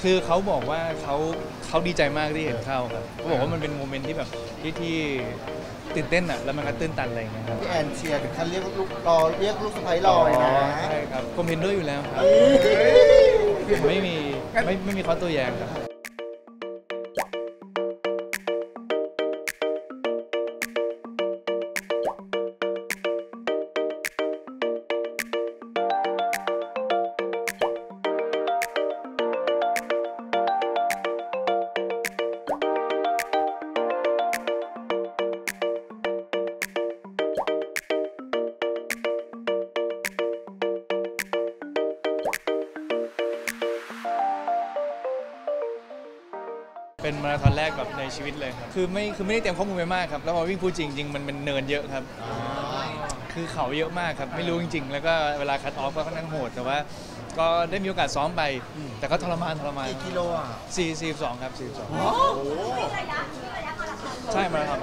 คือเขาบอกว่าเขาดีใจมากที่เห็นเข้าครับเขาบอกว่ามันเป็นโมเมนต์ที่แบบที่ตื่นเต้นอ่ะแล้วมันก็ตื้นตันอะไรอย่างเงี้ยครับพี่แอนเชียร์ถึงขั้นเรียกลูกรอเรียกลูกสะใภ้รอเลยนะใช่ครับผมเห็นด้วยอยู่แล้วครับไม่มีข้อโต้แย้งครับเป็นมาราธอนแรกแบบในชีวิตเลยครับคือไม่ได้เตรียมข้อมูลไปมากครับแล้วพอวิ่งพูดจริงมันเนินเยอะครับคือเขาเยอะมากครับไม่รู้จริงๆแล้วก็เวลาคัตออฟก็ค่อนข้างโหดแต่ว่าก็ได้มีโอกาสซ้อมไปแต่ก็ทรมานกี่กิโลอ่ะ 42ครับ42 โอ้โหใช่มาราธอน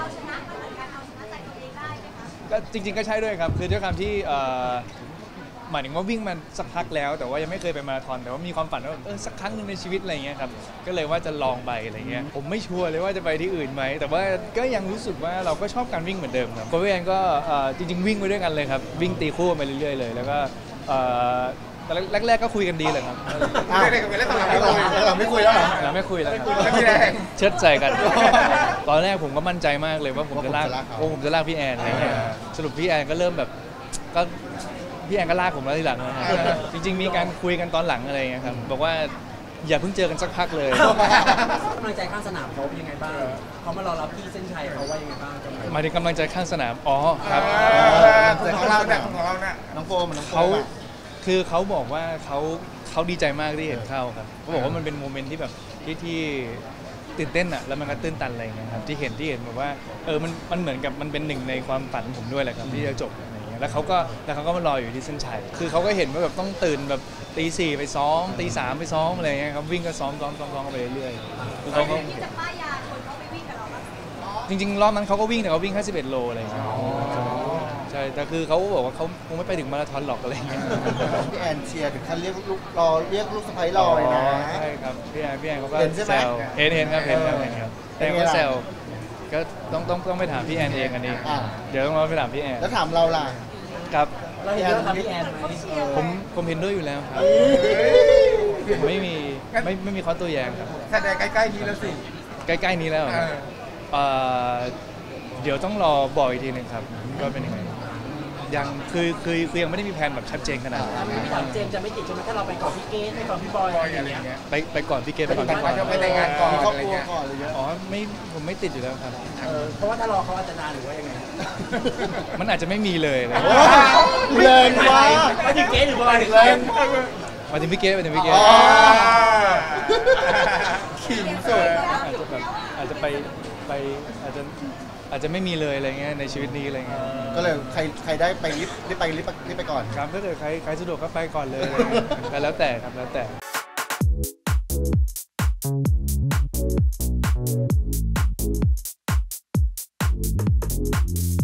ก็จริงๆก็ใช่ด้วยครับคือด้วยความที่หมายถึงว่าวิ่งมาสักพักแล้วแต่ว่ายังไม่เคยไปมาราธอนแต่ว่ามีความฝันว่าสักครั้งหนึ่งในชีวิตอะไรเงี้ยครับก็เลยว่าจะลองไปอะไรเงี้ยผมไม่ชัวร์เลยว่าจะไปที่อื่นไหมแต่ว่าก็ยังรู้สึกว่าเราก็ชอบการวิ่งเหมือนเดิมครับโค้ชแอนก็จริงๆวิ่งไปด้วยกันเลยครับวิ่งตีคู่ไปเรื่อยๆเลยแล้วก็แรกๆก็คุยกันดีเลยครับเราไม่คุยแล้วเหรอเราไม่คุยแล้วเชิดใจกันตอนแรกผมก็มั่นใจมากเลยว่าผมจะลากพี่แอนอะไรเงี้ยสรุปพี่แอนก็เริ่มแบบก็พี่แอนก็ลากผมแล้วทีหลังนะครับจริงๆมีการคุยกันตอนหลังอะไรเงี้ยครับบอกว่าอย่าเพิ่งเจอกันสักพักเลยกำลังใจข้างสนามเขาเป็นยังไงบ้างเขามารอรับที่เส้นชัยเขาว่ายังไงบ้างหมายถึงกำลังใจข้างสนามอ๋อครับของเราเนี่ยน้องโฟมคือเขาบอกว่าเขาดีใจมากที่เห็นเข้าครับเขาบอกว่ามันเป็นโมเมนต์ที่แบบที่ตื่นเต้นอ่ะแล้วมันก็ตื้นตันอะไรอย่างเงี้ยครับที่เห็นแบบว่ามันเหมือนกับมันเป็นหนึ่งในความฝันผมด้วยแหละครับที่จะจบอะไรอย่างเงี้ยแล้วเขาก็มารออยู่ที่เส้นชัยคือเขาก็เห็นว่าแบบต้องตื่นแบบตี 4ไปซ้อมตี 3ไปซ้อมอะไรเงี้ยครับวิ่งก็ซ้อมไปเรื่อยๆคือเขาก็ที่จะป้ายยาคนเขาไปวิ่งกับเราจริงๆรอบนั้นเขาก็วิ่งแต่เขาวิ่งแค่11 โลอะไรอย่างเงี้ยใช่แต่คือเขาบอกว่าเขาคงไม่ไปถึงมาราธอนหรอกอะไรเงี้ยพี่แอนเชียร์ถึงขั้นเรียกลูกรอเรียกลูกสะใภ้รอเลยนะใช่ครับพี่แอนเขาก็แซวเห็นครับแต่ก็แซวก็ต้องไปถามพี่แอนเองอันนี้เดี๋ยวต้องไปถามพี่แอนแล้วถามเราล่ะครับเราเห็นด้วยกับพี่แอนไหมผมเห็นด้วยอยู่แล้วครับไม่มีข้อโต้แย้งครับแสดงใกล้ๆนี้แล้วสิใกล้ๆนี้แล้วเดี๋ยวต้องรอบอกอีกทีหนึ่งครับว่าเป็นยังไงยังคือยังไม่ได้มีแผนแบบชัดเจนขนาดนั้นพี่ถามเจมจะไม่ติดใช่ไหมถ้าเราไปก่อนพี่เกสไปก่อนพี่บอยอะไรอย่างเงี้ยไปก่อนพี่เกสไปก่อนไปแต่งงานก่อนครอบครัวก่อนเลยเยอะอ๋อผมไม่ติดอยู่แล้วครับเพราะว่าถ้ารอเขาอาจจะนานหรือว่ายังไงมันอาจจะไม่มีเลยแรงมากมาถึงเกสหรือบอยแรงมาถึงพี่เกสขิงสุดอาจจะไปอาจจะไม่มีเลยอะไรเงี้ยในชีวิตนี้อะไรเงี้ยก็เลยใครได้ไปรีบไปก่อนครับถ้าเกิดใครสะดวกก็ไปก่อนเลยแล้วแต่ครับแล้วแต่